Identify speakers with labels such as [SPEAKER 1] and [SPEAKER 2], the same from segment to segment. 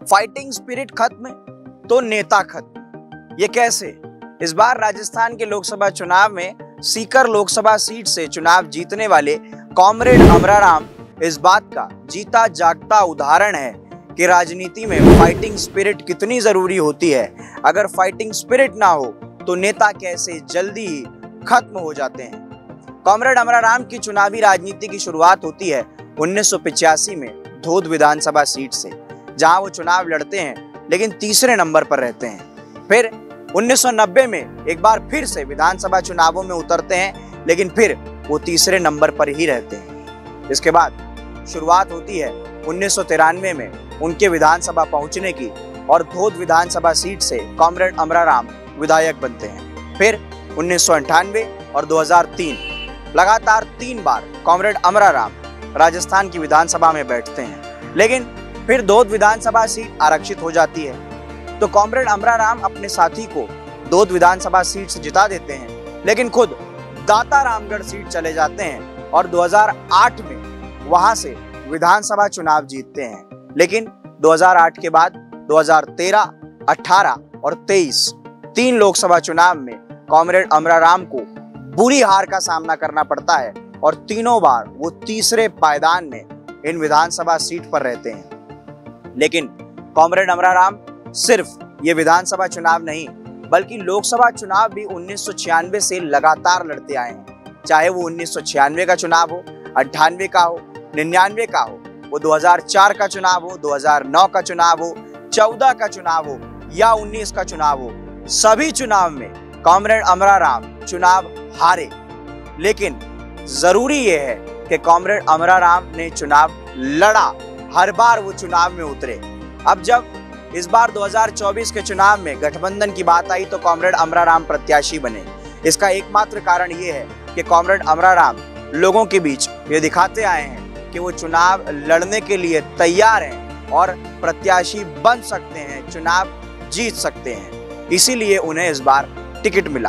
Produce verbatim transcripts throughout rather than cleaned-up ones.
[SPEAKER 1] Fighting spirit खत्म तो नेता खत्म। ये कैसे? इस बार राजस्थान के लोकसभा चुनाव में सीकर लोकसभा सीट से चुनाव जीतने वाले कॉमरेड अमराराम इस बात का जीता जागता उदाहरण है कि राजनीति में फाइटिंग स्पिरिट कितनी जरूरी होती है। अगर फाइटिंग स्पिरिट ना हो तो नेता कैसे जल्दी ही खत्म हो जाते हैं। कॉमरेड अमराराम की चुनावी राजनीति की शुरुआत होती है उन्नीस सौ पिचासी में धोद विधानसभा सीट से, जहां वो चुनाव लड़ते हैं लेकिन तीसरे नंबर पर रहते हैं। फिर उन्नीस सौ नब्बे में एक बार फिर से विधानसभा चुनावों में उतरते हैं, लेकिन फिर वो तीसरे नंबर पर ही रहते हैं। इसके बाद शुरुआत होती है उन्नीस सौ तिरानवे में उनके विधानसभा पहुंचने की और धोद विधानसभा सीट से कॉमरेड अमराराम विधायक बनते हैं। फिर उन्नीस सौ अंठानवे और दो हज़ार तीन लगातार तीन बार कॉमरेड अमराराम राजस्थान की विधानसभा में बैठते हैं, लेकिन फिर धोद विधानसभा सीट आरक्षित हो जाती है। तो कॉमरेड अमराराम अपने साथी को धोद विधानसभा सीट से जिता देते हैं, लेकिन खुद दाता रामगढ़ सीट चले जाते हैं और दो हज़ार आठ में वहां से विधानसभा चुनाव जीतते हैं। लेकिन दो हज़ार आठ के बाद दो हज़ार तेरह, अठारह और तेईस तीन लोकसभा चुनाव में कॉमरेड अमराराम को बुरी हार का सामना करना पड़ता है और तीनों बार वो तीसरे पायदान में इन विधानसभा सीट पर रहते हैं। लेकिन कॉमरेड अमराराम सिर्फ ये विधानसभा चुनाव नहीं बल्कि लोकसभा चुनाव भी उन्नीस सौ छियानवे से लगातार लड़ते आए हैं। चाहे वो उन्नीस सौ छियानवे का चुनाव हो, अट्ठानवे का हो, निन्यानवे का हो, वो दो हज़ार चार का चुनाव हो, दो हज़ार नौ का चुनाव हो, चौदह का चुनाव हो या उन्नीस का चुनाव हो, सभी चुनाव में कॉमरेड अमराराम चुनाव हारे। लेकिन जरूरी यह है कि कॉमरेड अमराराम ने चुनाव लड़ा, हर बार वो चुनाव में उतरे। अब जब इस बार दो हज़ार चौबीस के चुनाव में गठबंधन की बात आई तो कॉमरेड अमराराम प्रत्याशी बने। इसका एकमात्र कारण ये है कि कॉमरेड अमराराम लोगों के बीच ये दिखाते आए हैं कि वो चुनाव लड़ने के लिए तैयार हैं और प्रत्याशी बन सकते हैं, चुनाव जीत सकते हैं। इसीलिए उन्हें इस बार टिकट मिला।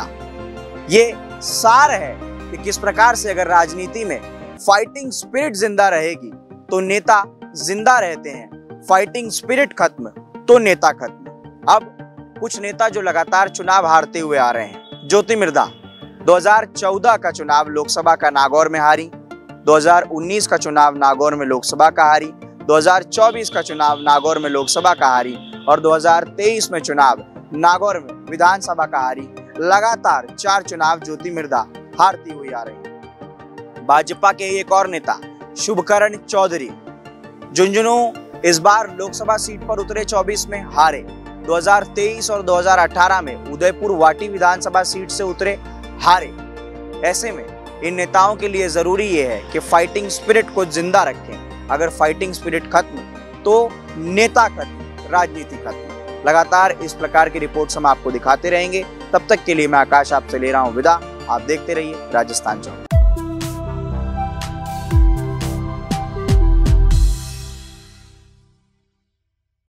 [SPEAKER 1] ये सार है कि किस प्रकार से अगर राजनीति में फाइटिंग स्पिरिट जिंदा रहेगी तो नेता जिंदा रहते हैं, फाइटिंग स्पिरिट खत्म तो नेता खत्म। अब कुछ नेता जो लगातार चुनाव हारते हुए आ रहे हैं। ज्योति मिर्धा दो हज़ार चौदह का चुनाव लोकसभा का नागौर में हारी, दो हज़ार उन्नीस का चुनाव नागौर में लोकसभा का हारी, दो हज़ार चौबीस का चुनाव नागौर में लोकसभा का हारी और दो हज़ार तेईस में चुनाव नागौर में विधानसभा का हारी। लगातार चार चुनाव ज्योति मिर्धा हारती हुई आ रही है। भाजपा के एक और नेता शुभकरण चौधरी झुंझुनू इस बार लोकसभा सीट पर उतरे, चौबीस में हारे। दो हज़ार तेईस और दो हज़ार अठारह में उदयपुर वाटी विधानसभा सीट से उतरे, हारे। ऐसे में इन नेताओं के लिए जरूरी यह है कि फाइटिंग स्पिरिट को जिंदा रखें। अगर फाइटिंग स्पिरिट खत्म तो नेता खत्म, राजनीति खत्म। लगातार इस प्रकार की रिपोर्ट्स हम आपको दिखाते रहेंगे। तब तक के लिए मैं आकाश आपसे ले रहा हूं विदा। आप देखते रहिए राजस्थान चौक।